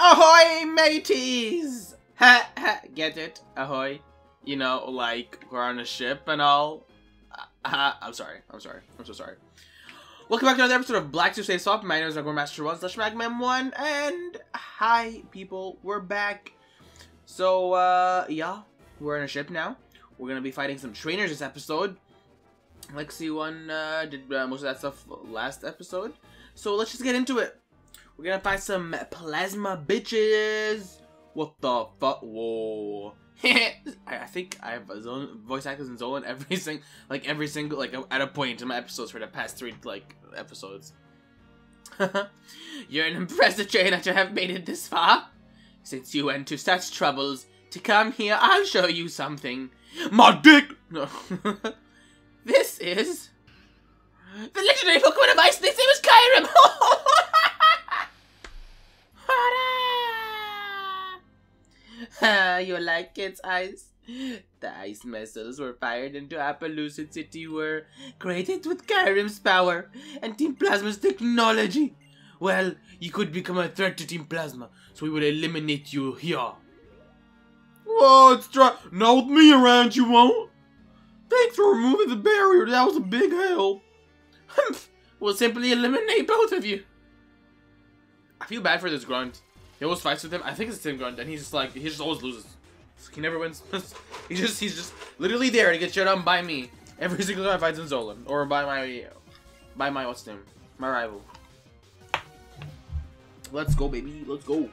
Ahoy, mateys! Ha ha, get it? Ahoy. You know, like, we're on a ship and all. I'm sorry. I'm so sorry. Welcome back to another episode of Black 2 Stay Soft. My name is Master1/Magmem1, and hi, people. We're back. So, yeah, we're on a ship now. We're gonna be fighting some trainers this episode. Lexi one did most of that stuff last episode. So let's just get into it. We're gonna fight some plasma bitches. What the fuck? Whoa. I think I have voice actors in Zolan every single at a point in my episodes for the past 3 episodes. You're an impressive trainer to have made it this far. Since you went to such troubles to come here, I'll show you something. My dick! No. This is the legendary Pokemon device. This name is Kyurem. You like its ice? The ice missiles were fired into Appaloosa City were created with Kyurem's power and Team Plasma's technology. Well, you could become a threat to Team Plasma, so we would eliminate you here. Whoa, it's dry. Now with me around, you won't. Thanks for removing the barrier. That was a big help. We'll simply eliminate both of you. I feel bad for this grunt. He always fights with him. I think it's the same grunt, and he just always loses. He never wins. he's just literally there to get shut on by me every single time I fight in Zolan or by my what's name, my rival. Let's go, baby. Let's go.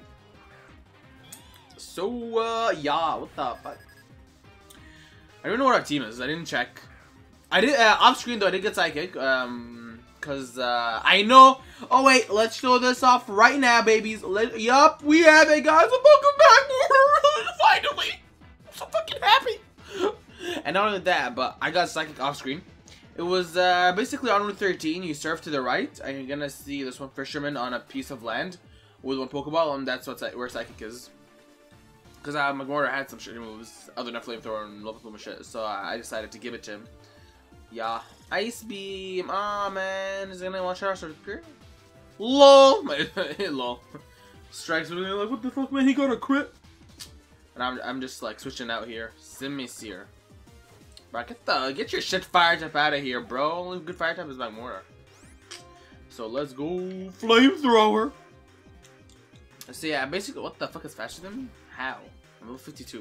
So yeah, what the fuck? I don't know what our team is. I didn't check. I did off screen though. I did get psychic. Cause I know. Oh wait, let's show this off right now, babies. Yup, we have it, guys. Welcome back. Finally, I'm so fucking happy. And not only that, but I got psychic off screen. It was basically on Route 13. You surf to the right, and you're gonna see this one fisherman on a piece of land with one Pokeball, and that's where psychic is. Because Magmortar had some shitty moves other than Flamethrower and Local shit, so I decided to give it to him. Yeah. Ice Beam. Aw, man. Is it gonna one-shot our Superior? LOL. LOL. Strikes me like, what the fuck, man? He got a crit. And I'm just like switching out here. Simisear. Bro, get your shit fire type out of here, bro. Only good fire type is Magmortar. So let's go Flamethrower. So yeah, basically, what the fuck is faster than me? How? I'm level 52.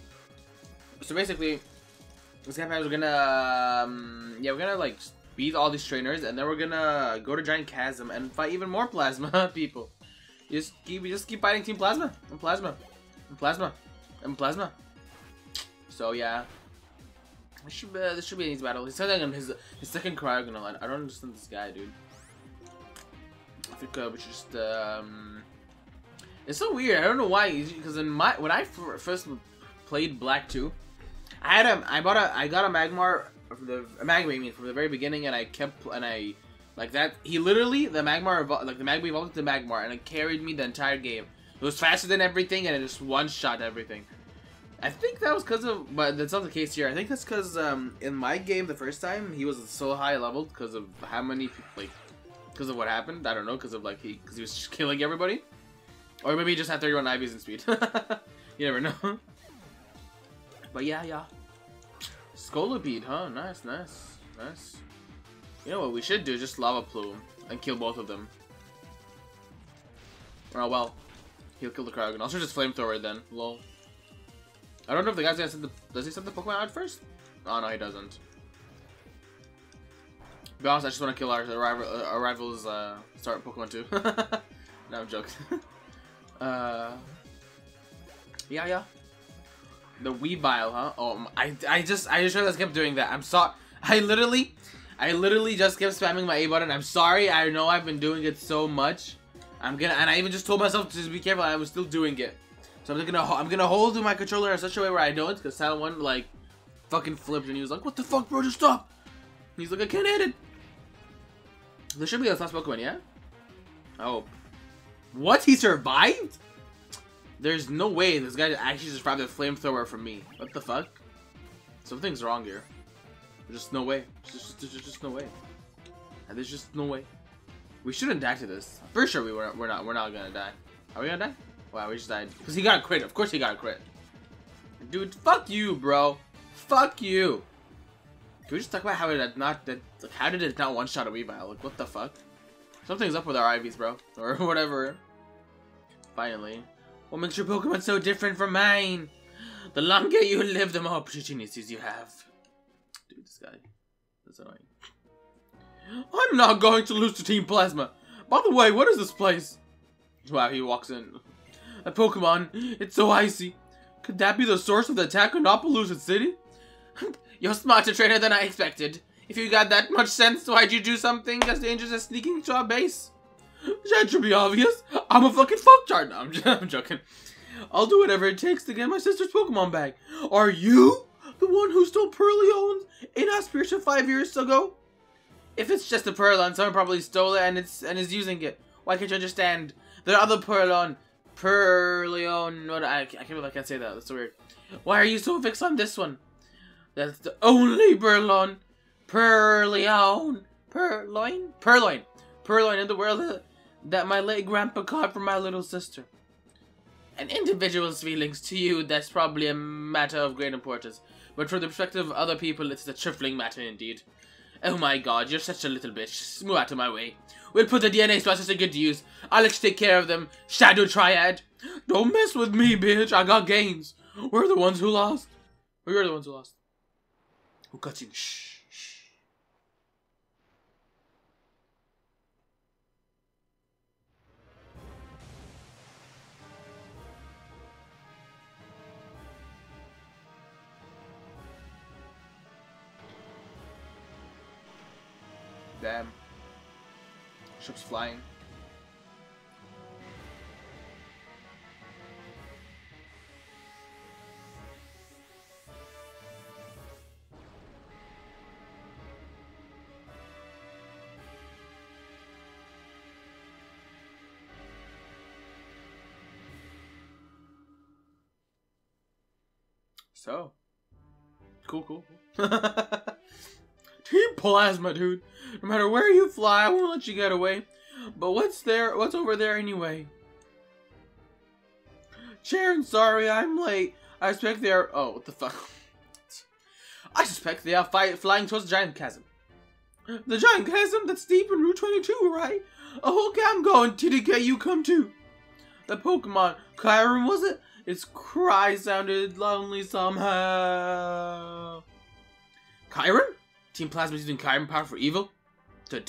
So basically, this guy we're gonna we're gonna like beat all these trainers, and then we're gonna go to Giant Chasm and fight even more Plasma people. Just keep fighting Team Plasma and Plasma and Plasma and Plasma. So yeah, this should be an easy battle. He's starting on his second Cryogonal line. I don't understand this guy, dude. I think we should just It's so weird. I don't know why. Because when I first played Black 2, I got a Magmar from the very beginning, and he literally the Magmar evolved into Magmar, and it carried me the entire game. It was faster than everything, and it just one-shot everything. I think that was because of, but that's not the case here. I think that's because in my game the first time he was so high leveled because of how many because of what happened. I don't know, because he was just killing everybody. Or maybe he just had 31 IVs in speed. You never know. But yeah. Scolipede, huh? Nice. You know what we should do? Just Lava Plume and kill both of them. Oh well. He'll kill the Cryogonal. I'll just Flamethrower then. Lol. I don't know if the guy's gonna send does he send the Pokemon out first? Oh no, he doesn't. To be honest, I just want to kill our rivals start Pokemon too. No, I'm joking. Yeah. The Weavile, huh? Oh, I just realized I kept doing that. I'm sorry. I literally just kept spamming my A button. I'm sorry. I know I've been doing it so much. And I even just told myself to be careful. I was still doing it. So I'm gonna hold my controller in such a way where I don't, because Talon like fucking flipped and he was like, "What the fuck, bro? Just stop!" And he's like, "I can't hit it." There should be a last Pokemon, yeah? Oh. What? He survived? There's no way this guy actually survived a Flamethrower from me. What the fuck? Something's wrong here. There's just no way. There's just no way. And there's just no way. We shouldn't die to this. For sure we're not gonna die. Are we gonna die? Wow, we just died. Because he got a crit. Of course he got a crit. Dude, fuck you, bro. Fuck you. Can we just talk about how it had not... Like, how did it not one-shot a Weavile? Like, what the fuck? Something's up with our IVs, bro. Or whatever. Finally. What makes your Pokemon so different from mine? The longer you live, the more opportunities you have. Dude, this guy. That's annoying. I'm not going to lose to Team Plasma. By the way, what is this place? Wow, he walks in. A Pokemon. It's so icy. Could that be the source of the attack on Opelucid City? You're smarter trainer than I expected. If you got that much sense, why'd you do something as dangerous as sneaking into our base? That should be obvious. I'm a fucking fucktard. No, I'm joking. I'll do whatever it takes to get my sister's Pokemon back. Are you the one who stole Purrleon's in Aspiration 5 years ago? If it's just a Purrleon, someone probably stole it and is using it. Why can't you understand? There are other Purrleon, what I can't believe I can't say that. That's so weird. Why are you so fixed on this one? That's the only Purrleon in the world that my late grandpa caught for my little sister. An individual's feelings to you, that's probably a matter of great importance. But from the perspective of other people, it's a trifling matter indeed. Oh my god, you're such a little bitch. Move out of my way. We'll put the DNA splashes to good use. I'll let you take care of them. Shadow Triad. Don't mess with me, bitch. I got games. We're the ones who lost. We're the ones who lost. Who cut you? Shh. Damn. Ship's flying. So. Cool. Team Plasma, dude. No matter where you fly, I won't let you get away. But what's over there anyway? Sharon, sorry, I'm late. I suspect they are... Oh, what the fuck? I suspect they are flying towards the giant chasm. The giant chasm that's deep in Route 22, right? Oh, okay, I'm going. TDK, you come too. The Pokemon, Kyurem, was it? Its cry sounded lonely somehow. Kyurem? Team Plasma's using Kyurem power for evil? Think,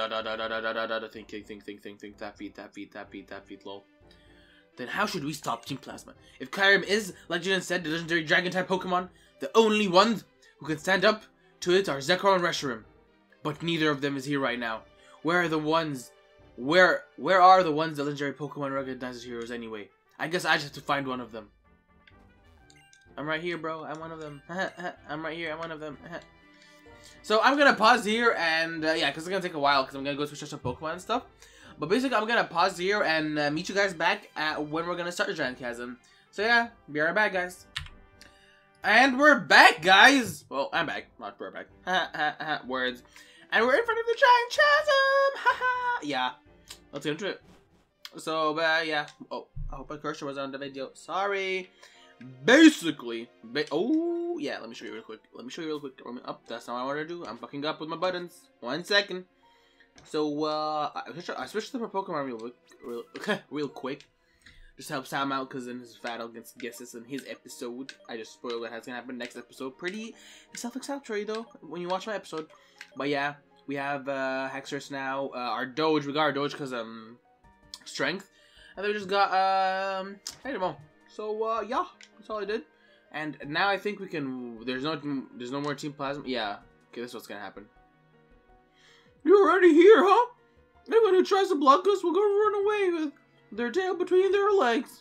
that beat, lol. Then how should we stop Team Plasma? If Kyurem is, like Jinan said, the legendary Dragon-type Pokemon, the only ones who can stand up to it are Zekrom and Reshiram. But neither of them is here right now. Where are the ones the legendary Pokemon recognizes heroes anyway? I guess I just have to find one of them. I'm right here, bro. I'm one of them. I'm right here. I'm one of them. So I'm gonna pause here and yeah, because it's gonna take a while because I'm gonna go switch some Pokemon and stuff. But basically, I'm gonna pause here and meet you guys back at when we're gonna start the Giant Chasm. So yeah, be right back, guys. And we're back, guys. Well, I'm back, not we're back. Words. And we're in front of the Giant Chasm. Yeah, let's get into it. So yeah. Oh, I hope my cursor was on the video. Sorry. Basically, oh yeah, let me show you real quick. Oh, that's not what I want to do. I'm fucking up with my buttons. 1 second. So I switched to my Pokemon real quick. Just to help Sam out because in his battle against Guesses in his episode, I just spoiled what has gonna happen next episode. Pretty self-explanatory though when you watch my episode. But yeah, we have Hexorus now. Our Doge, we got our Doge because strength, and then we just got Haidamon. So yeah, that's all I did. And now I think we can. There's no more Team Plasma. Yeah. Okay, this is what's gonna happen. You're already here, huh? Anyone who tries to block us will go run away with their tail between their legs.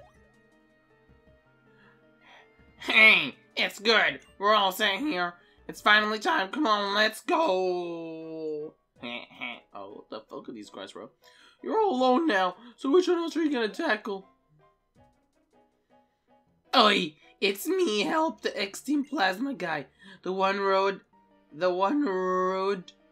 Hey, it's good. We're all sitting here. It's finally time. Come on, let's go. Oh, what the fuck are these guys, bro? You're all alone now. So which one else are you gonna tackle? Oi, it's me, Help, the X-Team Plasma guy. The one rude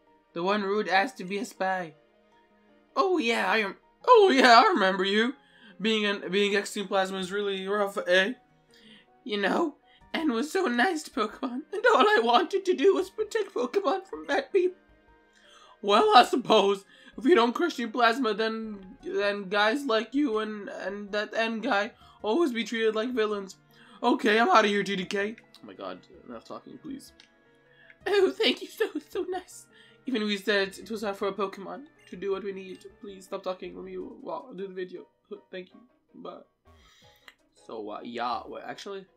asked to be a spy. Oh yeah, I remember you. being Extreme Plasma is really rough, eh? You know, N was so nice to Pokemon, and all I wanted to do was protect Pokemon from bad people. Well, I suppose if you don't crush Team Plasma, then guys like you and that N guy always be treated like villains. Okay, I'm out of here, TDK. Oh my god, enough talking, please. Oh, thank you, so nice. Even we said it was hard for a Pokemon to do what we need. Please stop talking. Let me do the video. Thank you. Bye. So yeah, well, actually,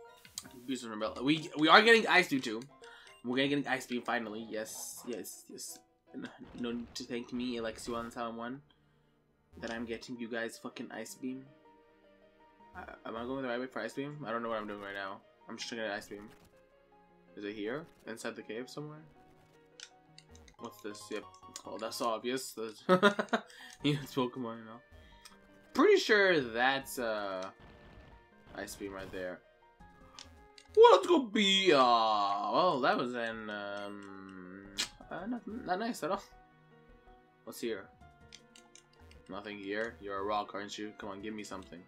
we are getting Ice Beam too. We're getting Ice Beam finally. Yes. No need to thank me, Alexi1001, that I'm getting you guys fucking Ice Beam. Am I going the right way for Ice Beam? I don't know what I'm doing right now. I'm just trying to get Ice Beam. Is it here? Inside the cave somewhere? What's this? Yep. Oh, that's obvious. It's Pokemon, you know. Pretty sure that's Ice Beam right there. Well, let's go be well, that was not nice at all. What's here? Nothing here. You're a rock, aren't you? Come on, give me something.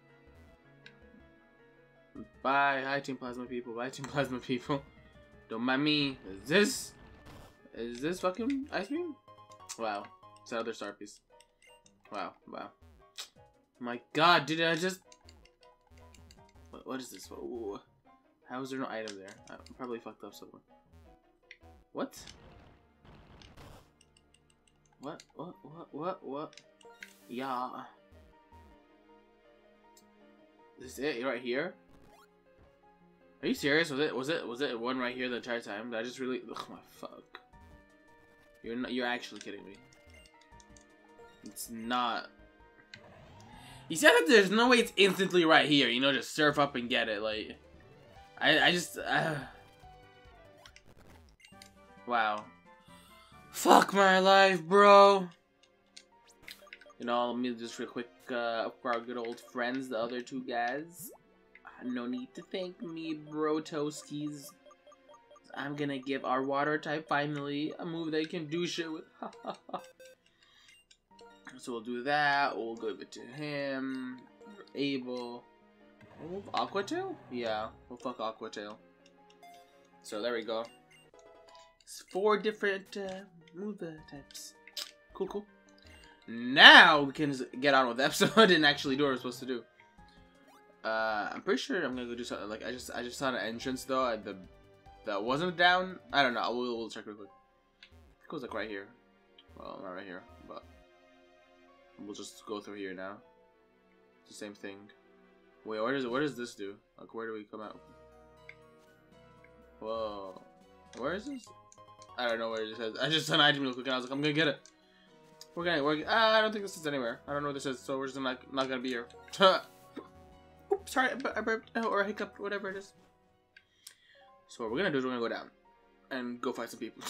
Bye. Hi, Team Plasma people. Bye, Team Plasma people. Don't mind me. Is this fucking Ice Beam? Wow. It's another star piece. Wow. My god, did I just... What is this? Ooh. How is there no item there? I probably fucked up somewhere. What? What? Yeah. Is this it right here? Are you serious? Was it one right here the entire time? Did I just really? Oh my fuck! You're actually kidding me. It's not. He said that there's no way it's instantly right here. You know, just surf up and get it. Like, I just. Wow. Fuck my life, bro. You know, let me just real quick for our good old friends, the other two guys. No need to thank me, bro toasties. I'm gonna give our water type finally a move they can do shit with. So we'll do that. We'll give it to him. We're able. We'll move Aqua Tail? Yeah, we'll fuck Aqua Tail. So there we go. It's 4 different move types. Cool. Now we can get on with the episode and actually do what we're supposed to do. I'm pretty sure I'm gonna go do something. Like I just saw an entrance though that wasn't down. I don't know. We'll check real quick. It goes like right here. Well, not right here, but we'll just go through here now. It's the same thing. Wait, what does this do? Like, where do we come out? Whoa, where is this? I don't know where it is. I just saw an item real quick and I was like, I'm gonna get it. I don't think this is anywhere. I don't know what this is, so we're just not gonna be here. Oops, sorry, I burped or hiccuped, whatever it is. So what we're gonna do is we're gonna go down and go fight some people.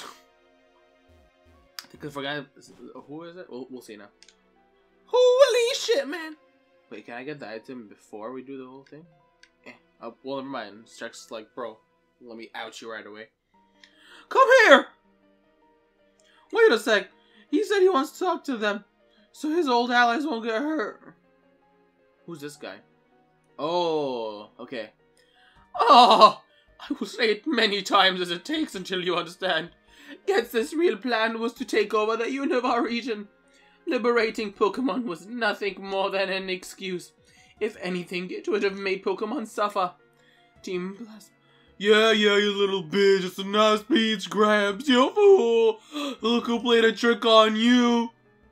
I think I forgot who is it. We'll see now. Holy shit, man! Wait, can I get the item before we do the whole thing? Oh, well, never mind. Strex like, bro, let me out you right away. Come here! Wait a sec. He said he wants to talk to them, so his old allies won't get hurt. Who's this guy? Oh, okay. Oh, I will say it many times as it takes until you understand. Gets's real plan was to take over the Unova region. Liberating Pokemon was nothing more than an excuse. If anything, it would have made Pokemon suffer. Team Plasma. Yeah, you little bitch. It's a nice speech, Gramps. You fool. Look who played a trick on you.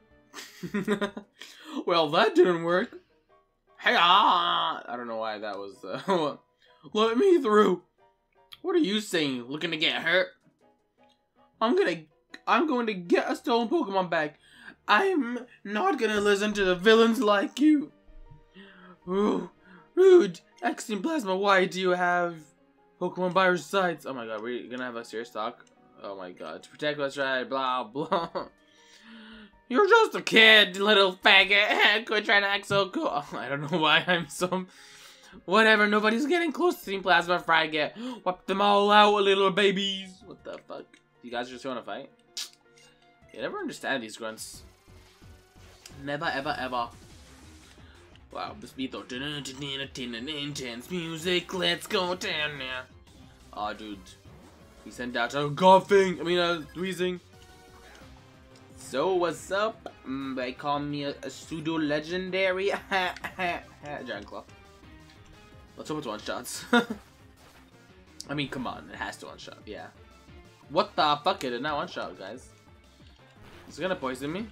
Well, that didn't work. Hey, I don't know why that was. Let me through. What are you saying? Looking to get hurt? I'm going to get a stolen Pokemon back. I'm not gonna listen to the villains like you. Ooh, rude. Extreme Plasma, why do you have Pokemon by your sides? Oh my god, we're gonna have a serious talk. Oh my god, to protect us, right? Blah blah. You're just a kid, little faggot. Quit trying to act so cool. Oh, I don't know why I'm so. Whatever, nobody's getting close to Team Plasma Fragget. Wipe them all out, little babies. What the fuck? You guys just wanna fight? You never understand these grunts. Never, ever, ever. Wow, this beat though. Intense music, let's go down now. Aw, dude. He sent out a golfing. Wheezing. So, what's up? They call me a pseudo legendary. Giant Claw. Let's hope it's one shots. I mean, come on. It has to one shot. Yeah. What the fuck? It did not one shot, guys. Is it gonna poison me?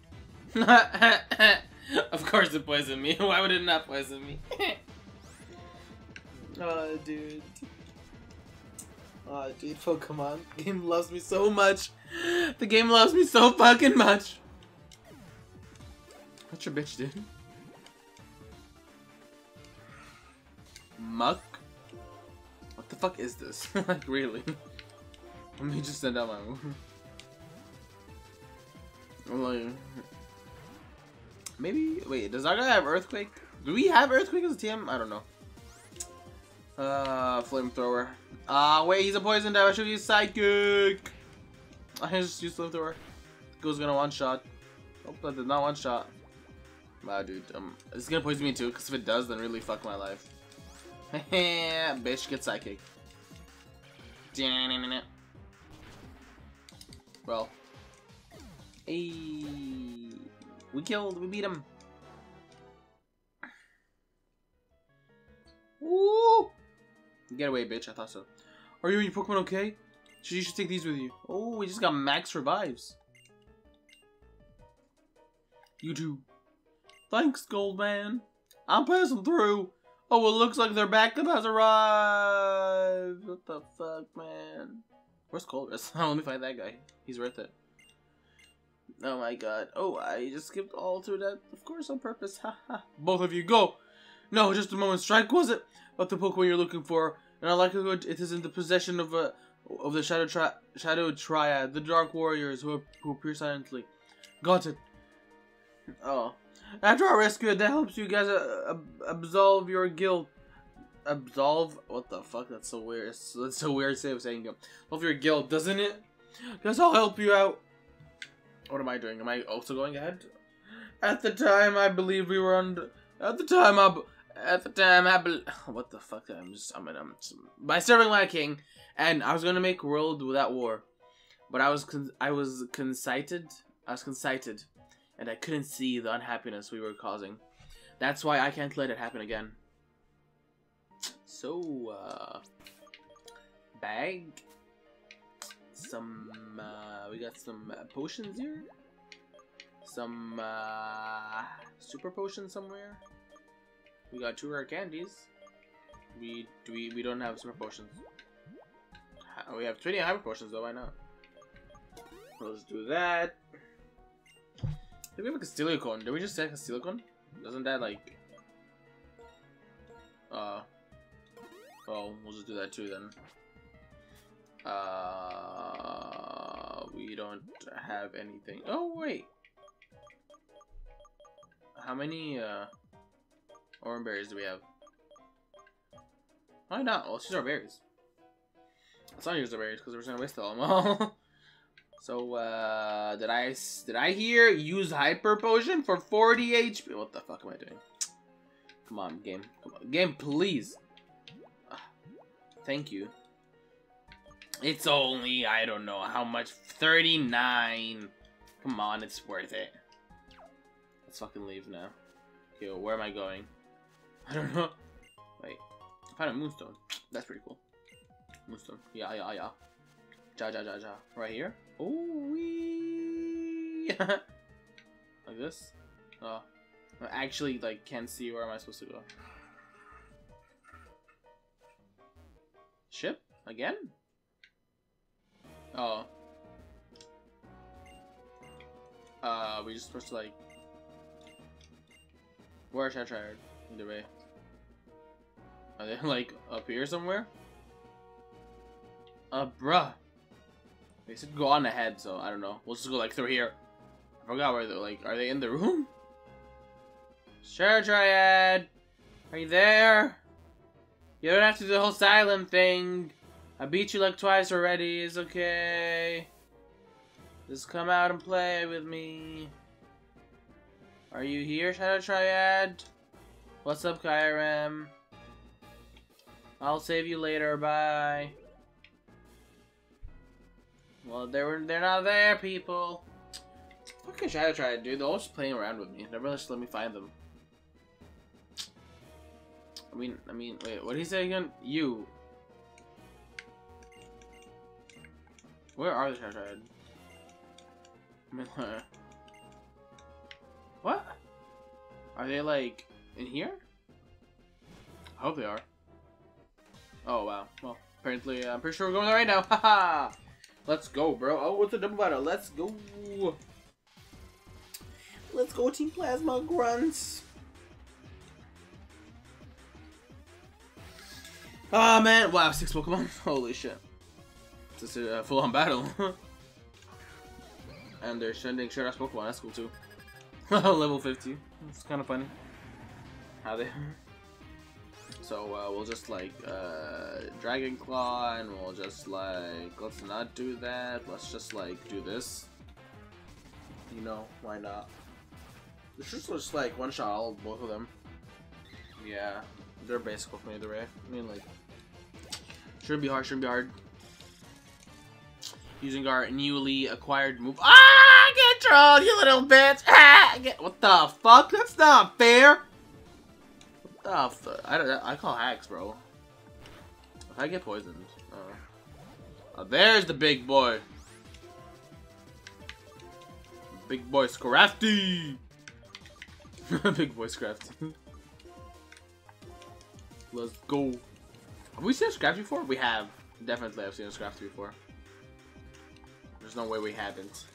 Of course it poisoned me. Why would it not poison me? Oh, dude. Oh, dude, Pokemon. The game loves me so much. The game loves me so fucking much. What's your bitch, dude? Muck? What the fuck is this? Like, really? Let me just send out my own. Like, maybe. Wait, does our guy have Earthquake? Do we have Earthquake as a team? I don't know. Flamethrower. Wait, he's a poison type. I should use Psychic. I just use Flamethrower. Go's gonna one shot. Oh, that did not one shot. Wow, dude. It's gonna poison me too, because if it does, then really fuck my life. Bitch, get Psychic. Well. Hey. We beat him. Woo! Get away, bitch. I thought so. Are you and your Pokemon okay? You should take these with you. Oh, we just got max revives. You too. Thanks, Goldman. I'm passing through. Oh, it looks like their backup has arrived. What the fuck, man? Where's Colress? Oh, let me find that guy. He's worth it. Oh my god. Oh, I just skipped all through that. Of course, on purpose. Haha. Both of you, go. No, just a moment. Strike, was it? But the Pokemon you're looking for, and I likelihood it is in the possession of the Shadow Triad, the Dark Warriors who appear silently. Got it. Oh. After our rescue, that helps you guys absolve your guilt. Absolve? What the fuck? That's so weird. That's so weird way of saying guilt. Of your guilt, doesn't it? Guess I'll help you out. What am I doing? Am I also going ahead? At the time, I believe we were under. What the fuck? By serving my king, and I was gonna make world without war, but I was concited, and I couldn't see the unhappiness we were causing. That's why I can't let it happen again. So, bag, some, we got some potions here, some super potions somewhere. We got 2 rare candies. We don't have super potions. We have 20 hyper potions though. Why not? Let's do that. Did we have a Castilicon? Did we just say Castilicon? Doesn't that like? Well, we'll just do that too then. We don't have anything. Oh wait. How many orange berries do we have? Why not? Let's use our berries. Let's not use our berries because we're gonna waste them all. So did I hear use hyper potion for 40 HP? What the fuck am I doing? Come on, game. Come on. Game, please. Thank you. It's only, I don't know how much. 39. Come on, it's worth it. Let's fucking leave now. Okay, well, where am I going? I don't know. Wait. I found a moonstone. That's pretty cool. Moonstone. Yeah. Ja. Right here. Oh, wee. Like this. Oh. I actually, like, can't see where am I supposed to go. Ship? Again? Oh. We just supposed to, like... Where should I try it? Either way. Are they, like, up here somewhere? Bruh. They said go on ahead, so I don't know. We'll just go, like, through here. I forgot where they're, like, are they in the room? Sure, Triad. Are you there? You don't have to do the whole silent thing. I beat you like twice already. It's okay. Just come out and play with me. Are you here, Shadow Triad? What's up, Kyram? I'll save you later. Bye. Well, they're not there, people. What can Shadow try to do? They're all just playing around with me. Never just let me find them. I mean, wait, what did he say again? You. Where are the Shadow Triad? I mean, what? Are they like in here? I hope they are. Oh wow. Well, apparently I'm pretty sure we're going there right now. Haha. Let's go, bro. Oh, what's a double battle? Let's go. Let's go, Team Plasma Grunts. Oh man, wow, 6 Pokemon. Holy shit. This is a full-on battle. And they're sending short-ass Pokemon. That's cool too. Level 50. It's kind of funny. How they... So we'll just like Dragon Claw, and we'll just like, let's not do that. Let's just like do this. You know, why not? This should just like one shot all both of them. Yeah, they're basic with me either way. I mean, like, shouldn't be hard. Shouldn't be hard. Using our newly acquired move. Ah, get trolled, you little bitch! Ah, what the fuck? That's not fair. I call hacks, bro. If I get poisoned, there's the big boy. Big boy Scrafty. Big boy Scrafty. Let's go. Have we seen a Scrafty before? We have. Definitely have seen a Scrafty before. There's no way we haven't.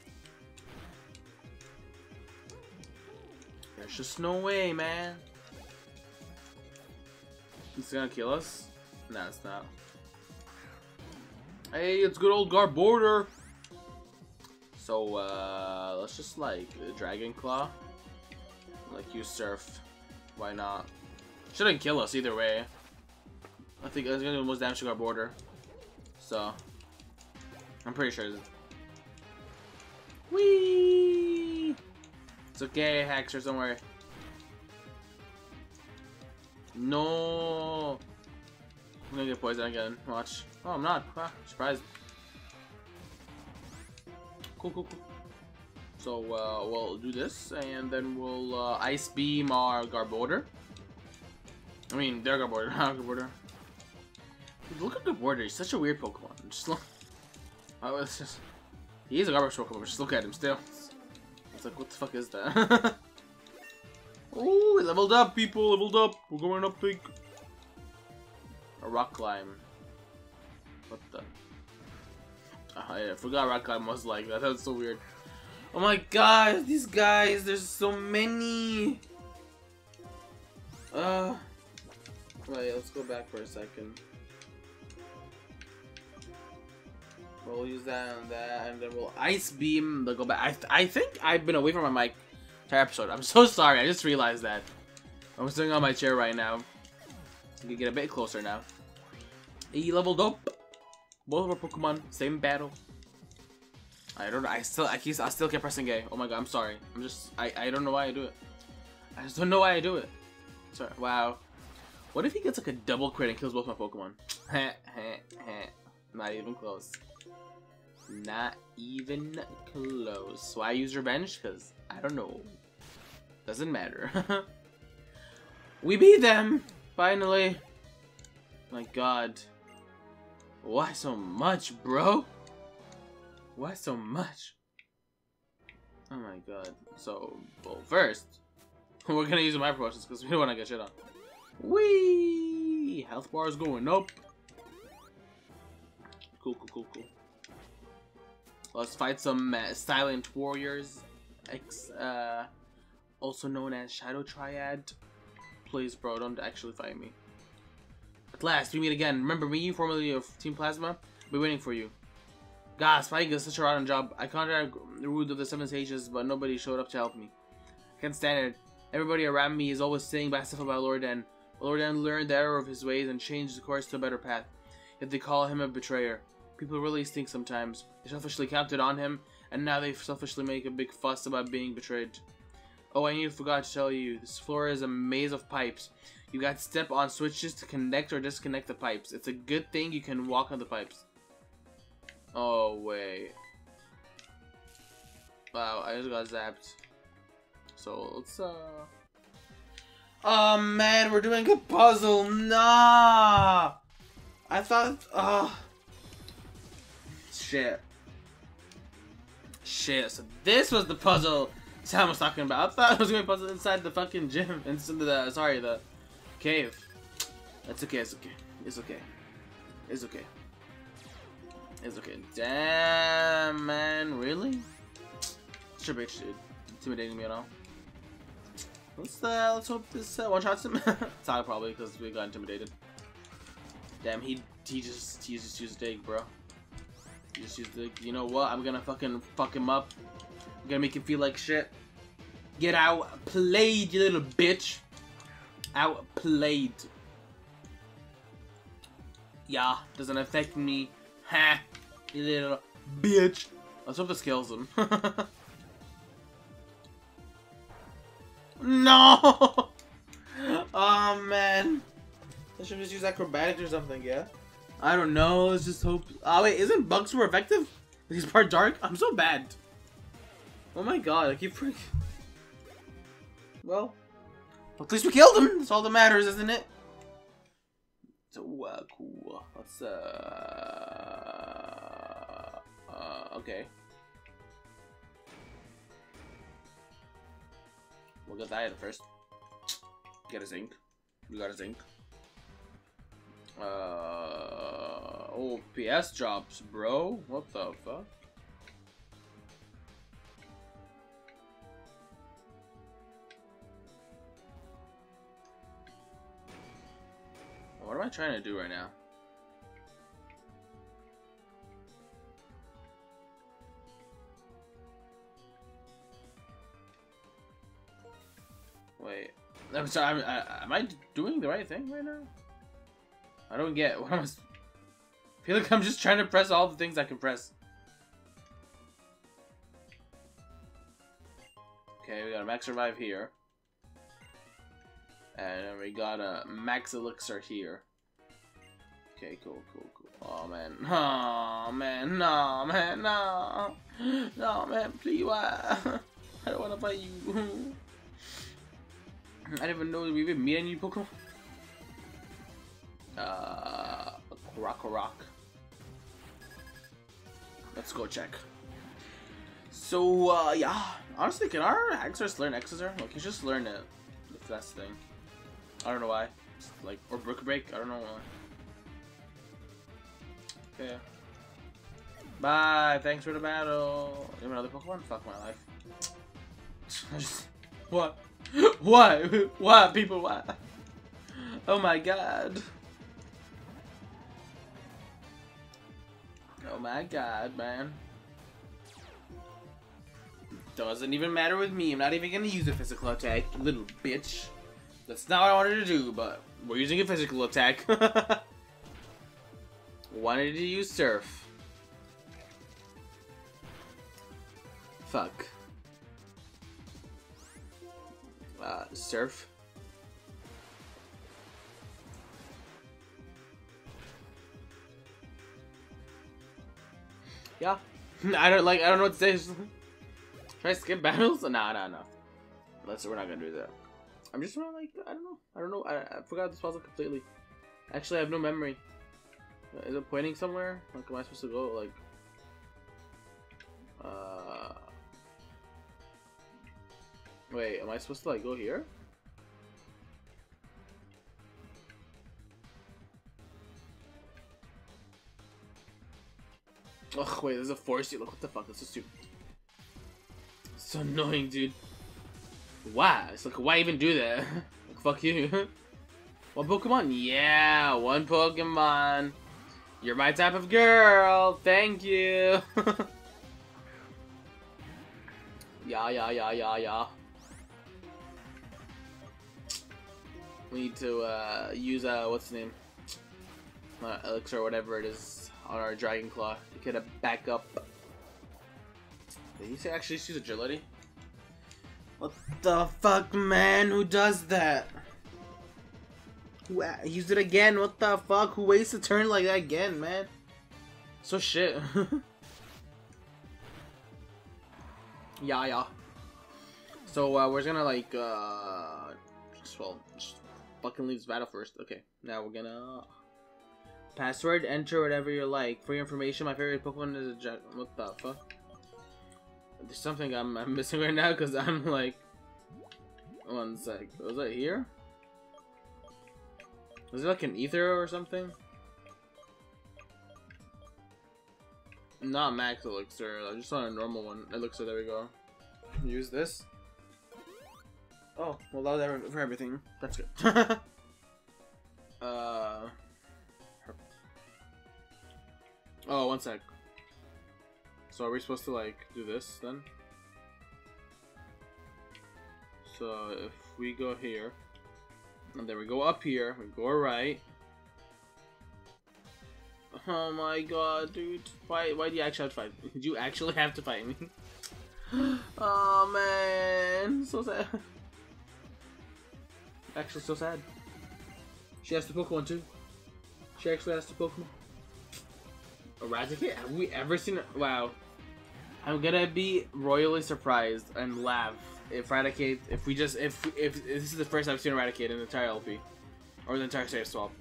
There's just no way, man. It's gonna kill us? No, it's not. Hey, it's good old Garbodor. So, let's just like Dragon Claw. Like use Surf. Why not? Shouldn't kill us either way. I think it's gonna do the most damage to Garbodor. So, I'm pretty sure. Whee! It's okay, Haxers, don't worry. No, I'm gonna get poisoned again. Watch. Oh, I'm not. Ah, surprised. Cool. So we'll do this, and then we'll Ice Beam our Garbodor. I mean, their Garbodor, not Garbodor. Dude, look at Garbodor. He's such a weird Pokemon. Just look. Oh, it's just. He is a garbage Pokemon. Just look at him still. It's like, what the fuck is that? Oh, we leveled up, people, leveled up. We're going up big. A Rock Climb. What the? I forgot Rock Climb was like that. That was so weird. Oh my god, these guys, there's so many. Wait, let's go back for a second. We'll use that and that, and then we'll Ice Beam. They'll go back. I think I've been away from my mic. Episode. I'm so sorry. I just realized that. I'm sitting on my chair right now. You can get a bit closer now. He leveled up. Both of our Pokemon, same battle. I don't know. I still keep pressing A. Oh my god. I'm sorry. I don't know why I do it. I just don't know why I do it. Sorry. Wow. What if he gets like a double crit and kills both my Pokemon? Not even close. Not even close. So I use Revenge because I don't know. Doesn't matter. We beat them! Finally! My god. Why so much, bro? Why so much? Oh my god. So, well, first, we're gonna use my promotions because we don't want to get shit on. Whee! Health bar is going up. Cool. Let's fight some Silent Warriors. Also known as Shadow Triad. Please, bro, don't actually fight me. At last, we meet again. Remember me, formerly of Team Plasma? I'll be waiting for you. God, fighting is such a rotten job. I contacted the Root of the Seven Sages, but nobody showed up to help me. I can't stand it. Everybody around me is always saying bad stuff about Lorden. Lorden learned the error of his ways and changed the course to a better path. Yet they call him a betrayer. People really stink sometimes. They selfishly counted on him, and now they selfishly make a big fuss about being betrayed. Oh, I forgot to tell you. This floor is a maze of pipes. You got to step on switches to connect or disconnect the pipes. It's a good thing you can walk on the pipes. Oh, wait. Wow, I just got zapped. So, let's, Oh, man, we're doing a puzzle. Nah! I thought, Shit. Shit, so this was the puzzle Sam was talking about. I thought it was gonna be a puzzle inside the fucking gym. Inside the cave. That's okay, it's okay. It's okay. It's okay. It's okay. Damn, man, really? Sure, bitch, dude. Intimidating me at all. Let's hope this one shots him. It's not probably because we got intimidated. Damn, he just used dig, bro. He just used dig. You know what? I'm gonna fucking fuck him up. I'm gonna make him feel like shit. Get outplayed, you little bitch. Outplayed. Yeah, doesn't affect me. Ha, you little bitch. Let's hope this kills him. No! Oh man. I should just use acrobatics or something, yeah? I don't know, let's just hope. Oh wait, isn't Bug super effective? He's part dark? I'm so bad. Oh my god, I keep freaking. Well, at least we killed him. That's all that matters, isn't it? So cool. Let's okay. We'll get that in first. Get a zinc. We got a zinc. Oh, PS drops, bro. What the fuck? What am I trying to do right now? Wait. I'm sorry, am I doing the right thing right now? I don't get what I feel like I'm just trying to press all the things I can press. Okay, we got a max revive here. And then we got a max elixir here. Okay, cool. Oh man. Oh man, no man, no. No man, please why? I don't wanna fight you. I didn't even know we even meet any Pokemon. Rock. Let's go check. So, yeah. Honestly, can our Haxorus learn Exeter? Like, he's just learned it. If that's the thing. I don't know why. Like, or Brook Break? I don't know why. Okay. Bye. Thanks for the battle. You have another Pokemon? Fuck my life. What? What? What? People, what? Oh my god. Oh my god, man. Doesn't even matter with me. I'm not even gonna use a physical attack, little bitch. That's not what I wanted to do, but we're using a physical attack. Wanted to use Surf. Fuck. Surf. Yeah. I don't know what to say. Should I skip battles? No. We're not gonna do that. I'm just gonna, like, I don't know. I forgot this puzzle completely. Actually, I have no memory. Is it pointing somewhere? Like, am I supposed to go, like... Wait, am I supposed to, like, go here? Ugh, wait, there's a forest. Look, what the fuck? That's so stupid. So annoying, dude. Why? It's like, why even do that? Like, fuck you. One Pokemon? Yeah, one Pokemon. You're my type of girl. Thank you. Yeah. We need to use what's the name? Elixir or whatever it is on our Dragon Claw to get a backup. Did you say actually use agility? What the fuck, man? Who does that? Who used it again? What the fuck? Who wastes a turn like that again, man? So shit. Yeah. So we're just gonna like just fucking leave this battle first. Okay, now we're gonna password, enter whatever you like. For your information, my favorite Pokemon is a what the fuck? There's something I'm missing right now because I'm like, one sec. Was that here? Was it like an ether or something? Not max elixir. I just saw a normal one. Elixir. There we go. Use this. Oh, well, that was for everything. That's good. Oh, one sec. So are we supposed to like do this then? So if we go here, and then we go up here, we go right. Oh my god, dude! Why do you actually have to fight? Did you actually have to fight me? Oh man, so sad. Actually, so sad. She has the Pokemon too. She actually has the Pokemon. Eradicate? Have we ever seen it? Wow. I'm gonna be royally surprised and laugh if Eradicate, if this is the first time I've seen Eradicate in the entire LP. Or the entire save swap.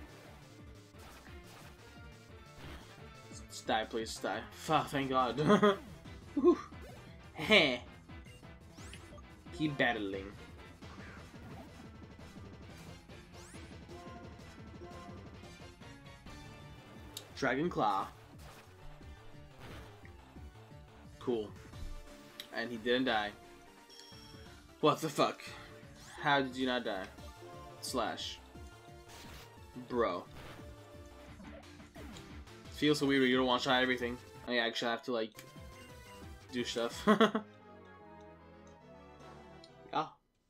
Just die, please, just die. Thank god. Heh. Keep battling. Dragon Claw. Cool. And he didn't die. What the fuck? How did you not die? Slash. Bro. It feels so weird when you don't want to try everything. I actually have to like do stuff. Yeah.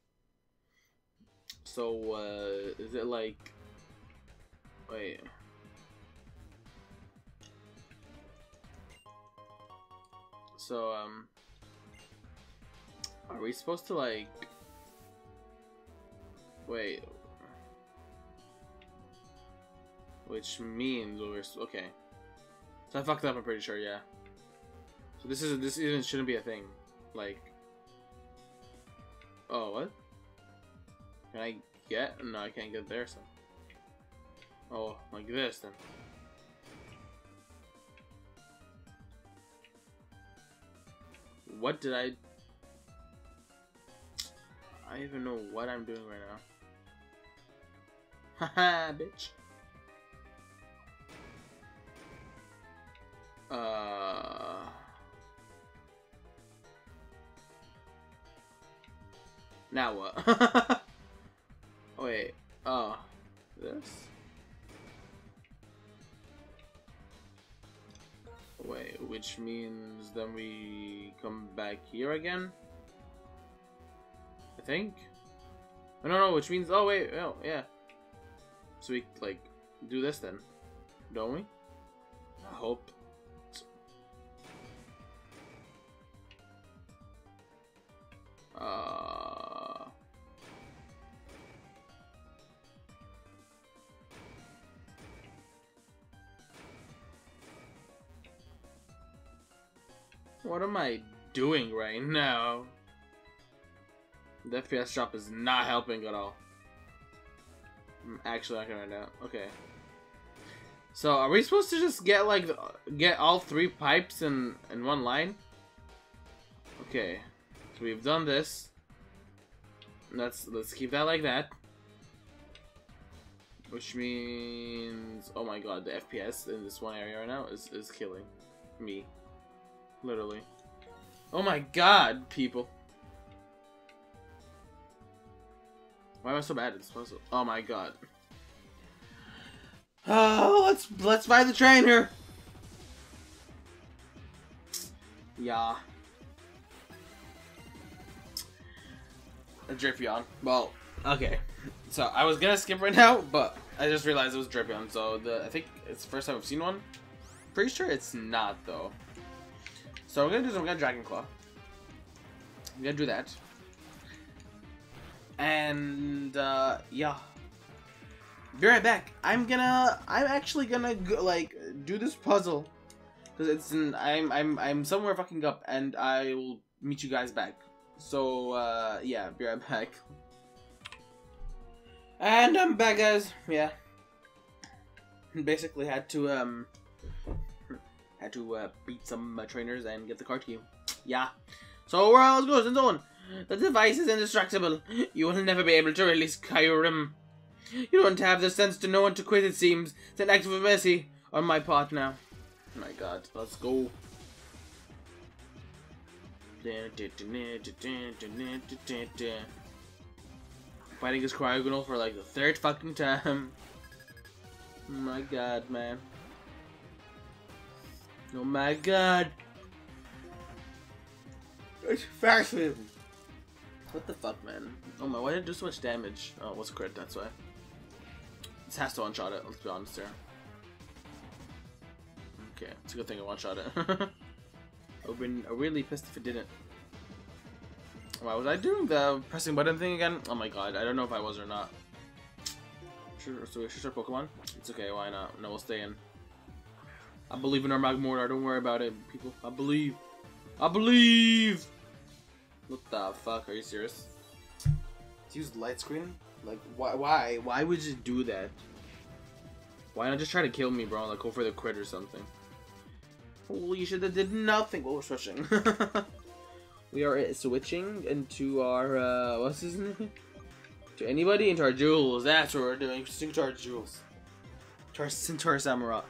So is it like, wait. So, are we supposed to, like, wait, which means we're, okay, so I fucked up, I'm pretty sure, yeah, so this even shouldn't be a thing, like, oh, what, can I get, no, I can't get there, so, oh, like this, then. What did I even know what I'm doing right now. Haha, bitch. Now what? Wait. Oh, this. Wait, which means then we come back here again? I think? Oh, no, which means, oh wait, oh, yeah. So we, like, do this then, don't we? I hope. What am I doing right now? The FPS drop is not helping at all. I'm actually not gonna find out. Okay. So are we supposed to just get like get all 3 pipes in one line? Okay. So we've done this. Let's keep that like that. Which means, oh my god, the FPS in this one area right now is killing me. Literally. Oh my god, people. Why am I so bad at this puzzle? Oh my god. Oh, let's buy the trainer. Yeah. A Drapion. Well, okay. So I was gonna skip right now, but I just realized it was Drapion. So I think it's the first time I've seen one. Pretty sure it's not though. So we're gonna do some. We're gonna Dragon Claw. We're gonna do that. And yeah, be right back. I'm actually gonna go, like, do this puzzle because I'm somewhere fucking up, and I will meet you guys back. So yeah, be right back. And I'm back, guys. Yeah, basically had to beat some trainers and get the card key. Yeah. So where else goes and so on. The device is indestructible. You will never be able to release Kyurem. You don't have the sense to know when to quit, it seems. It's an act of mercy on my part now. Oh my god, let's go. Fighting his Cryogonal for like the third fucking time. Oh my god, man. Oh my god. It's fascinating. What the fuck, man? Oh my, why did it do so much damage? Oh, it was a crit, that's why. This has to one-shot it, let's be honest here. Okay, it's a good thing I one-shot it. I would've been really pissed if it didn't. Why was I doing the pressing button thing again? Oh my god, I don't know if I was or not. Sure, so we should start Pokemon? It's okay, why not? No, we'll stay in. I believe in our Magmortar, don't worry about it, people. I believe. I believe! What the fuck, are you serious? To use light screen? Like, why? Why would you do that? Why not just try to kill me, bro? Like, go for the crit or something. Holy shit, that did nothing. Well, we're switching. We are switching into our, what's his name? To anybody? Into our jewels. That's what we're doing. Switching to our jewels. To our Centaur Samurai.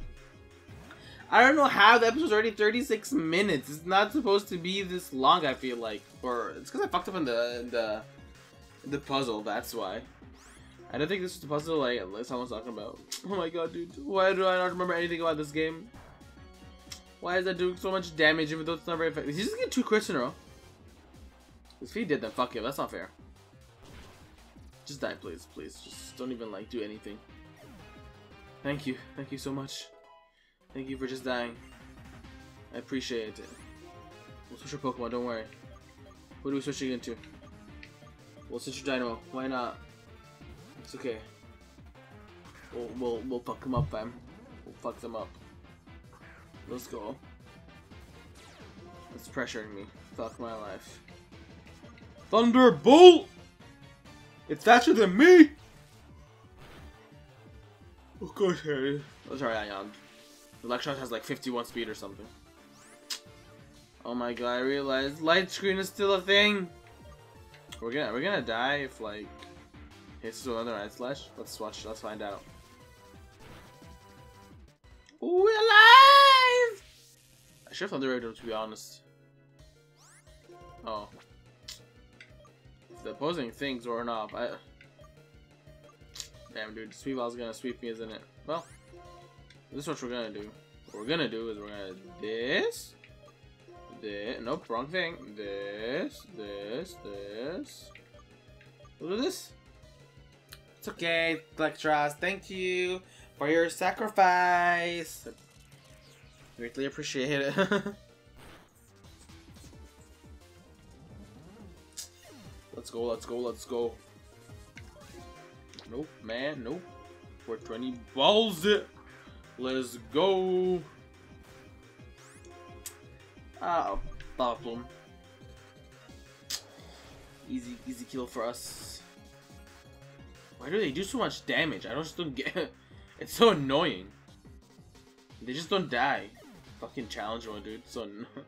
I don't know how the episode's already 36 minutes. It's not supposed to be this long, I feel like. Or, it's because I fucked up in the puzzle, that's why. I don't think this is the puzzle like someone's talking about. Oh my god, dude. Why do I not remember anything about this game? Why is that doing so much damage even though it's not very effective? Did he just get 2 crits in a row? If he did, then fuck him. That's not fair. Just die, please. Please. Just don't even, like, do anything. Thank you. Thank you so much. Thank you for just dying. I appreciate it. We'll switch your Pokemon, don't worry. What are we switching into? We'll switch your Dynamo. Why not? It's okay. We'll fuck them up, fam. We'll fuck them up. Let's go. It's pressuring me. Fuck my life. Thunderbolt! It's faster than me! Of course, Harry. Oh, sorry, I yawned. Electron has like 51 speed or something. Oh my god, I realized light screen is still a thing. We're gonna die if like hits to another Ice Slash. Let's watch. Let's find out. Ooh, we're alive! I should have Thunder Raid, to be honest. Oh, if the opposing things were off, damn, dude, Sweetball's gonna sweep me, isn't it? Well, this is what we're gonna do. What we're gonna do is we're gonna this. Nope, wrong thing. This. We'll do this. It's okay, Electros. Thank you for your sacrifice. Greatly appreciate it. Let's go, let's go, let's go. Nope, man, nope. 420 balls it. Let's go. Oh, problem. Easy kill for us. Why do they do so much damage? I just don't get it. It's so annoying. They just don't die. Fucking challenge one, dude. So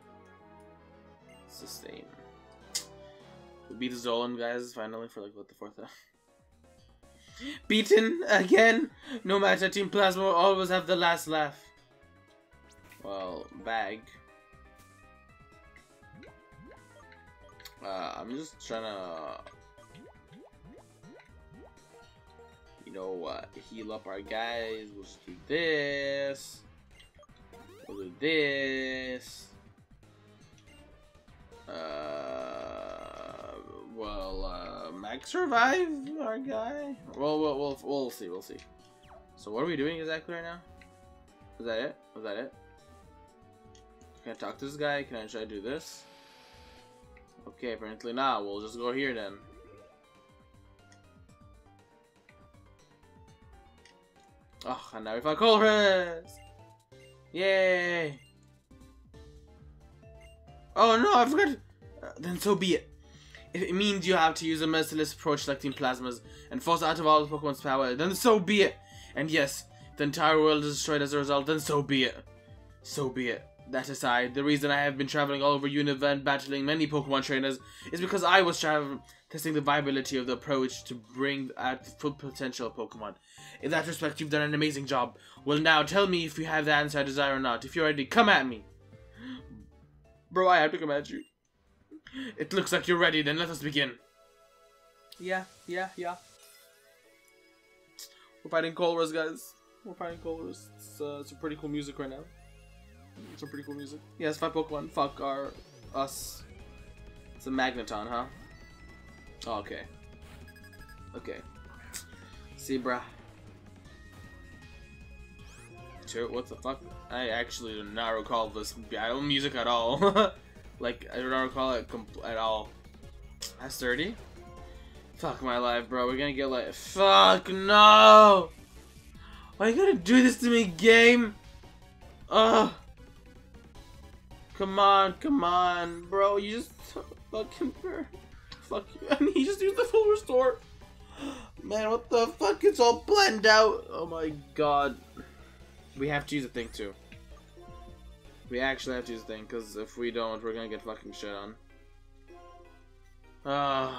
sustain. We beat Zolan, guys, finally, for like what, the 4th time. Beaten again. No matter, Team Plasma will always have the last laugh. Well, bag. I'm just trying to, you know, heal up our guys. We'll just do this. We'll do this. Max survive our guy. Well, we'll see. We'll see. So what are we doing exactly right now? Is that it? Was that it? Can I talk to this guy? Can I try to do this? Okay, apparently not. We'll just go here then. Oh, and now we found Colress! Yay! Oh no, I forgot! Then so be it. If it means you have to use a merciless approach selecting plasmas and force out of all the Pokemon's power, then so be it! And yes, if the entire world is destroyed as a result, then so be it. So be it. That aside, the reason I have been traveling all over Unova and battling many Pokemon trainers is because I was testing the viability of the approach to bring out the full potential of Pokemon. In that respect, you've done an amazing job. Well, now tell me if you have the answer I desire or not. If you're ready, come at me. Bro, I have to come at you. It looks like you're ready, then let us begin. Yeah. We're fighting Colress, guys. We're fighting Colress. It's some pretty cool music right now. Some pretty cool music. Yes, 5 Pokemon. Fuck us. It's a Magneton, huh? Oh, okay. Okay. See, bruh. What the fuck? I actually do not recall this battle music at all. Like, I do not recall it at all. That's 30? Fuck my life, bro. We're gonna get like... Fuck, no! Why you gotta do this to me, game? Ugh. Come on, bro. You just fucking... Fuck you. I mean, he just used the full restore. Man, what the fuck? It's all blended out. Oh my god. We have to use a thing too. We actually have to use a thing, because if we don't, we're gonna get fucking shit on.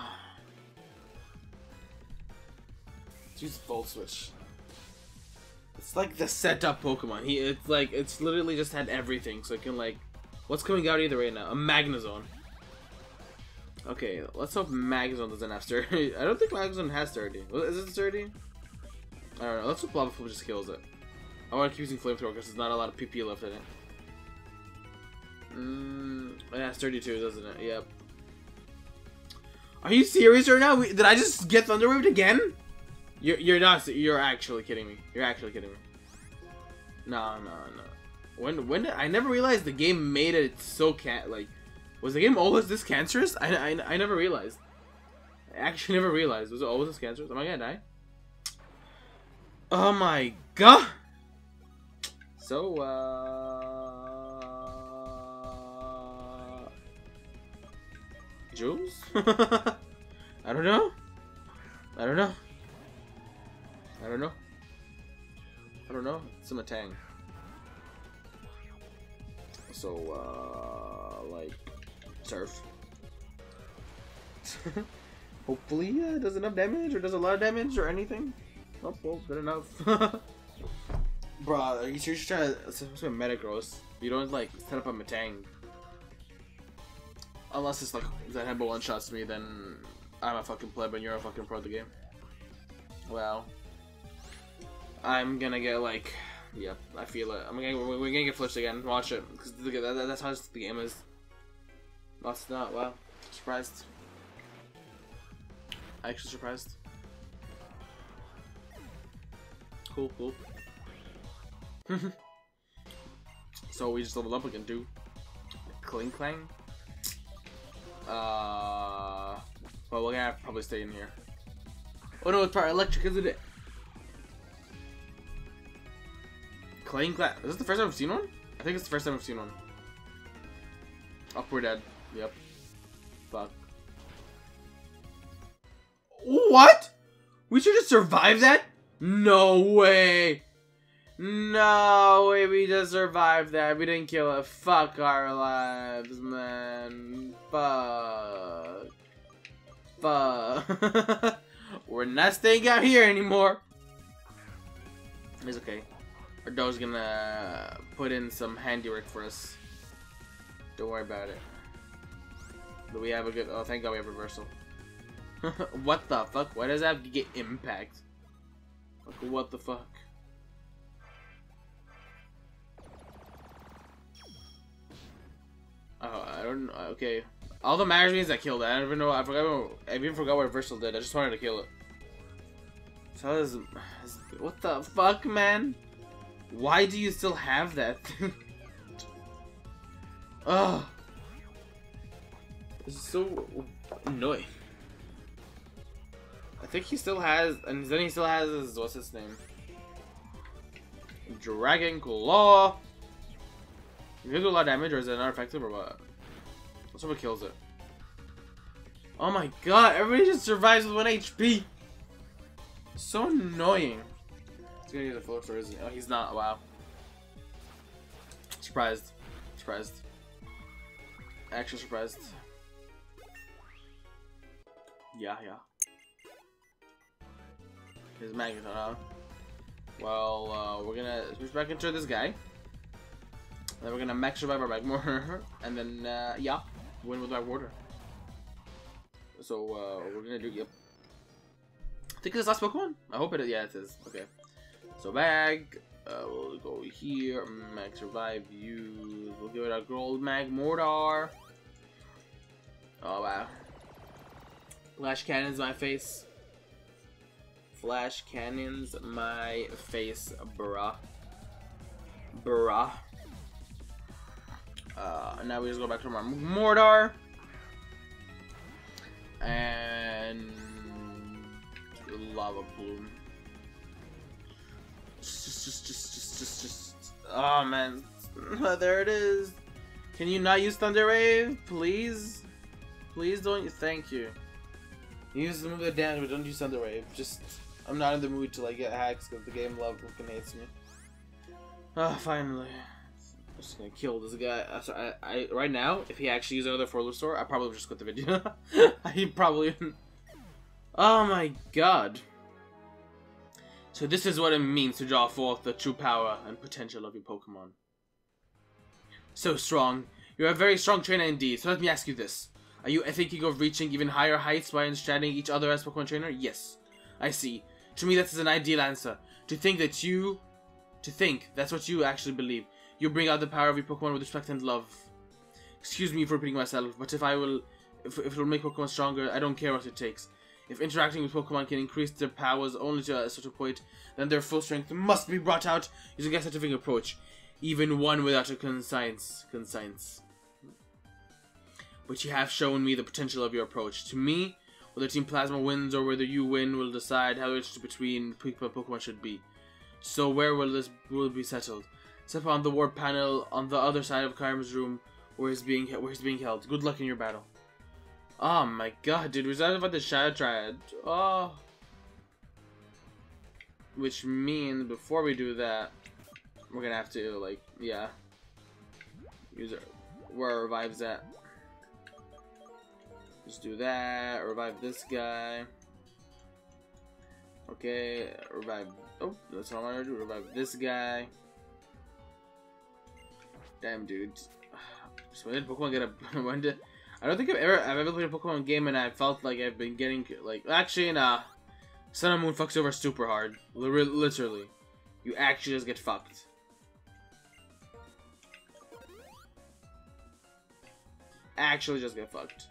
Use Volt Switch. It's like the setup Pokemon. It's literally just had everything, so it can like... What's coming out either right now? A Magnezone. Okay, let's hope Magnezone doesn't have sturdy. I don't think Magnezone has sturdy. Is it sturdy? I don't know. Let's hope Lava Flow just kills it. I want to keep using Flamethrower because there's not a lot of PP left in it. It has sturdy too, doesn't it? Yep. Are you serious right now? Did I just get Thunder Waved again? You're not. You're actually kidding me. You're actually kidding me. No. When did I never realized the game made it so was the game always this cancerous? I never realized. I actually never realized. Was it always this cancerous? Am I gonna die? Oh my god. So Jules? I don't know. It's a Matang. So, like, Surf. Hopefully, it does enough damage, or does a lot of damage, or anything. Oh, well, good enough. Bruh, are you serious? Trying to set up Metagross? You don't, like, set up a Matang. Unless it's, like, Zenhebo one-shots me, then I'm a fucking pleb and you're a fucking pro at the game. Well, I'm gonna get, like... Yep, I feel it. We're gonna get flipped again. Watch it, because that's how the game is. No, it's not. Wow, surprised. Actually surprised. Cool. So we just leveled up again, too. Cling Clang. Well, we're gonna probably stay in here. Oh no, it's part electric, isn't it? Clang Clang. Is this the first time we've seen one? I think it's the first time we've seen one. Oh, we're dead. Yep. Fuck. What? We should just survive that? No way. No way we just survived that. We didn't kill it. Fuck our lives, man. Fuck. We're not staying out here anymore. It's okay. Our dog's gonna put in some handiwork for us. Don't worry about it. Do we have a good... Oh, thank God we have reversal. What the fuck? Why does that have to get impact? Like, what the fuck? Oh, I don't know. Okay. All the magazines that killed it. I don't even know. I even forgot what reversal did. I just wanted to kill it. So this, what the fuck, man? Why do you still have that thing? Ugh. This is so annoying. I think he still has, and then he still has his, what's his name? Dragon Claw. You can do a lot of damage, or is it not effective, or what? What's what kills it? Oh my god, everybody just survives with 1 HP. So annoying. He's gonna use a full sword, isn't he? Oh, he's not. Wow. Surprised. Surprised. Actually surprised. Yeah. His magnet, huh? Well, we're gonna switch back into this guy. Then we're gonna max survive our Magmortar, and then, yeah, win with our water. So, we're gonna do, yep. I think it's last Pokemon? I hope it is. Yeah, it is. Okay. So, bag. We'll go here. Max survive. Use. We'll give it a gold Magmortar. Oh, wow. Flash cannons my face. Flash cannons my face, bruh. Bruh. Now we just go back to our Mordor. And Lava Plume. Just. Oh man. There it is. Can you not use Thunder Wave? Please? Please don't. Thank you. Use the move that damage, but don't use Thunder Wave. Just. I'm not in the mood to like get hacks because the game fucking hates me. Oh, finally. I'm just gonna kill this guy. I right now, if he actually used another Forlusaur, I probably would just quit the video. He probably. Oh my god. So this is what it means to draw forth the true power and potential of your Pokemon. So strong. You're a very strong trainer indeed. So let me ask you this: are you thinking of reaching even higher heights by understanding each other as Pokemon trainer? Yes, I see. To me, that's an ideal answer. To think that's what you actually believe. You bring out the power of your Pokemon with respect and love. Excuse me for repeating myself, but if it will make Pokemon stronger, I don't care what it takes. If interacting with Pokemon can increase their powers only to a certain point, then their full strength must be brought out using a scientific approach, even one without a conscience. But you have shown me the potential of your approach. To me, whether Team Plasma wins or whether you win will decide how the relationship between Pokemon should be. So where will this be settled? Step on the ward panel on the other side of Kyram's room where he's being held. Good luck in your battle. Oh my god, dude, we started about the Shadow Triad. Oh. Which means before we do that, we're gonna have to, like, yeah. Use where our revive's at. Just do that. Revive this guy. Okay, revive. Oh, that's what I want to do. Revive this guy. Damn, dude. So when did Pokemon get a? I don't think I've ever played a Pokemon game and I felt like I've been getting like. Actually, nah. Sun and Moon fucks over super hard. Literally, you actually just get fucked. Actually, just get fucked.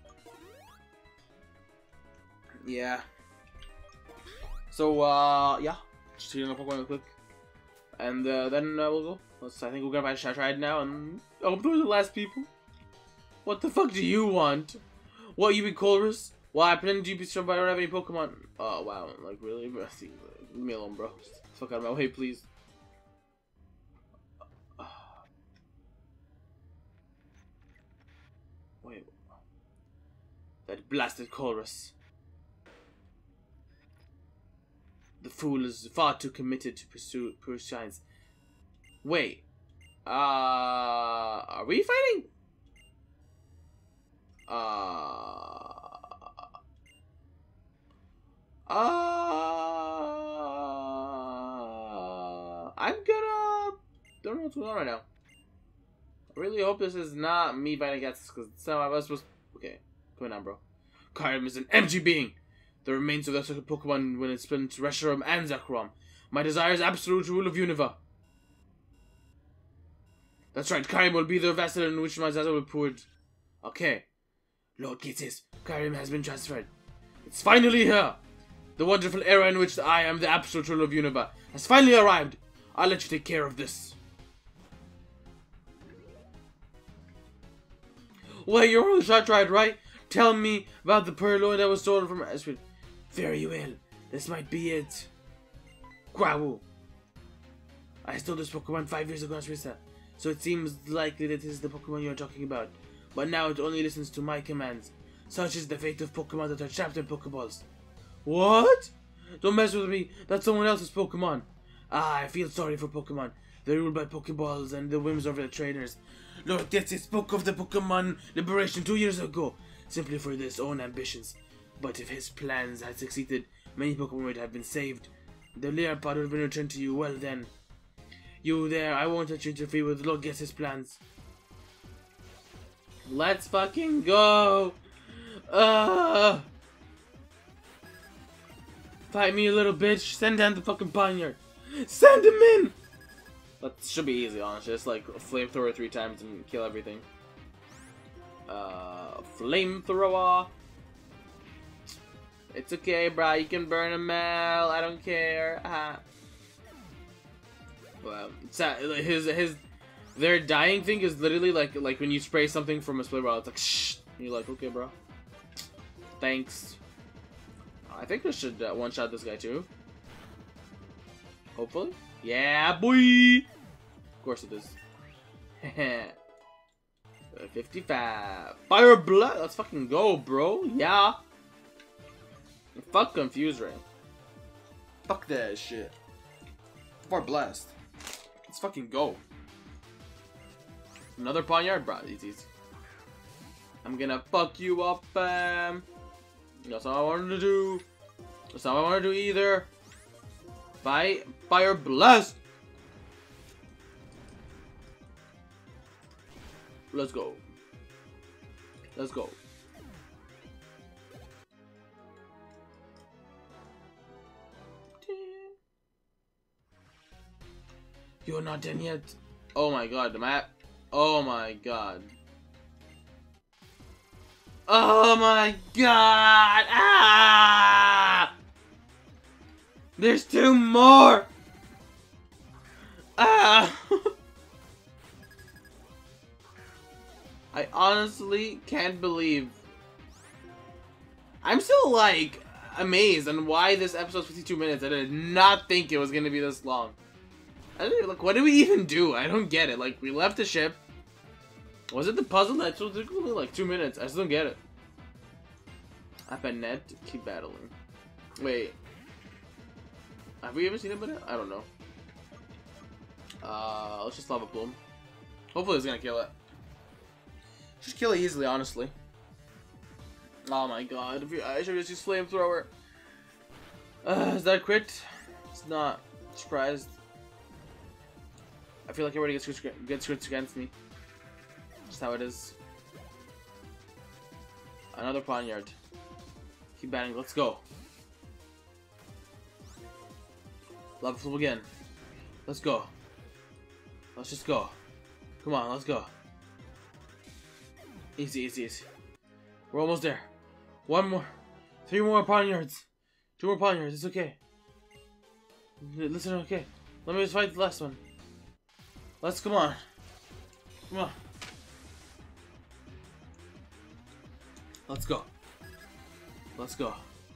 Yeah. So, yeah. Just healing up Pokemon real quick. And, then, we'll go. I think we're gonna find Charizard now, and those are the last people. What the fuck do you want? What, you be Colress? Why, pretending to be strong, but I don't have any Pokemon. Oh, wow. Like, really? Leave me alone, bro. Just the fuck out of my way, please. Wait. That blasted Colress. The fool is far too committed to pursue science. Wait. Are we fighting? I'm gonna... Don't know what's going on right now. I really hope this is not me fighting against this, because some of us was... Okay, come on, bro. Kyurem is an MG being. The remains of the second Pokemon when it split into Reshiram and Zekrom. My desire is absolute rule of Unova. That's right, Kyurem will be the vessel in which my Zaza will be poured. Okay. Lord Gitsis, Kyurem has been transferred. It's finally here! The wonderful era in which I am the absolute ruler of Unova has finally arrived. I'll let you take care of this. Wait, you're on the shot ride, right? Tell me about the Purloin that was stolen from Ashford. Very well. This might be it. Growl. I stole this Pokemon 5 years ago on Swissa, so it seems likely that this is the Pokemon you are talking about. But now it only listens to my commands. Such is the fate of Pokemon that are trapped in Pokeballs. What? Don't mess with me. That's someone else's Pokemon. I feel sorry for Pokemon. They're ruled by Pokeballs and the whims of the trainers. Lord Getzi spoke of the Pokemon liberation 2 years ago, simply for his own ambitions. But if his plans had succeeded, many Pokemon would have been saved. The Liarpod would have been returned to you. Well then. You there, I won't let you interfere with Lord Getzi's plans. Let's fucking go! Fight me, you little bitch. Send down the fucking Ponyard. Send him in! That should be easy, honestly. Just like flamethrower 3 times and kill everything. Flamethrower. It's okay, bro. You can burn a Mel. I don't care. Well, their dying thing is literally like when you spray something from a spray bottle. It's like shh. And you're like, okay, bro. Thanks. I think this should one-shot this guy too. Hopefully. Yeah, boy! Of course it is. 55. Fire blood! Let's fucking go, bro. Yeah. Fuck Confuse Ray. Fuck that shit. Fire blast. Let's fucking go. Another Ponyard? Bro, easy. I'm gonna fuck you up, That's not what I wanted to do. That's not what I want to do either. Fire blast! Let's go. Let's go. You're not done yet. Oh my god, the map. Oh my god. Oh my god! Ah! There's 2 more! Ah! I honestly can't believe. I'm still like amazed on why this episode's 52 minutes. I did not think it was gonna be this long. I didn't like. What did we even do? I don't get it. Like, we left the ship. Was it the puzzle that took only like 2 minutes? I still don't get it. Net, keep battling. Wait. Have we ever seen it by now? I don't know. Let's just Lava Plume. Hopefully it's gonna kill it. Just kill it easily, honestly. Oh my god. I should just use Flamethrower. Is that a crit? It's not. Surprised. I feel like everybody gets crits against me. Just how it is. Another Ponyard. Keep batting. Let's go. Lava Flow again. Let's go. Let's just go. Come on, let's go. Easy, easy, easy. We're almost there. 1 more. 3 more Ponyards. 2 more Ponyards. It's okay. Listen, okay. Let me just fight the last one. Let's come on. Come on. Let's go. Let's go.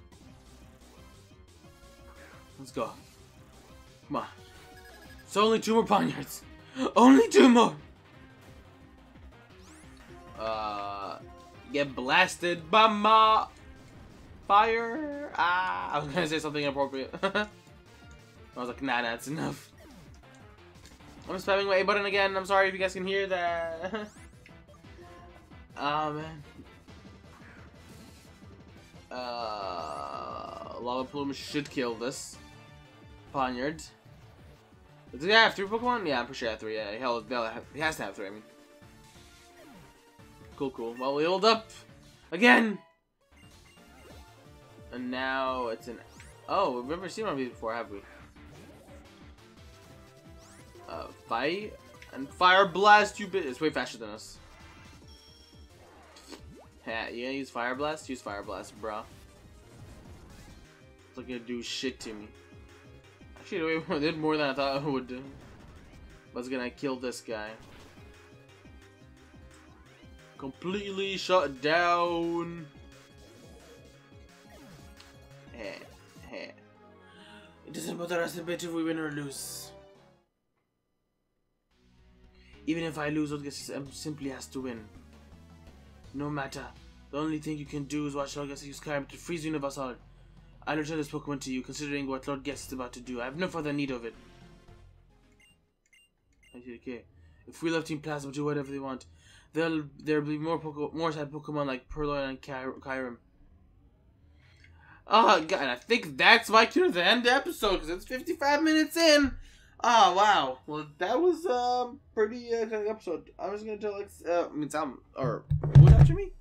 Let's go. Come on. It's only 2 more Ponyards. Only 2 more. Get blasted by my fire. I was gonna say something inappropriate. I was like, nah, that's enough. I'm spamming my A button again. I'm sorry if you guys can hear that. Oh man. Lava Plume should kill this Ponyard. Does he have 3 Pokemon? Yeah, I'm pretty sure I have 3. Yeah, hell, he has to have 3. I mean, cool, cool. Well, we healed up again, and now it's an. Oh, we've never seen one of these before, have we? Fight and Fire Blast, you bitch. It's way faster than us. Yeah, you gonna use Fire Blast? Use Fire Blast, bro. It's not gonna do shit to me. Actually, it did more than I thought it would do. But it's gonna kill this guy. Completely shut down. It doesn't bother us a bit if we win or lose. Even if I lose, Olga simply has to win. No matter. The only thing you can do is watch Olga use Skyrim to freeze Universal. I'll return this Pokemon to you, considering what Lord Guest is about to do. I have no further need of it. Okay. If we love Team Plasma do whatever they want, there'll be more type Pokemon like Purloin and Kyurem. Oh god, I think that's my cue to end the episode because it's 55 minutes in. Oh wow. Well, that was pretty exciting episode. I was gonna tell Sam or who's after me?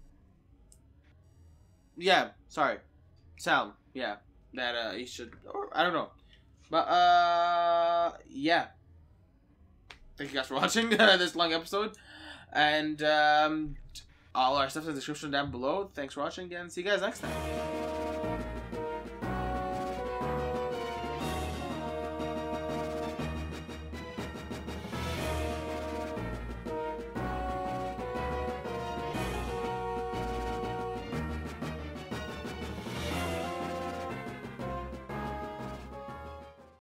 Yeah, sorry, Sam. Yeah, that he should, or I don't know, but yeah. Thank you guys for watching this long episode, and all our stuff in the description down below. Thanks for watching, and see you guys next time.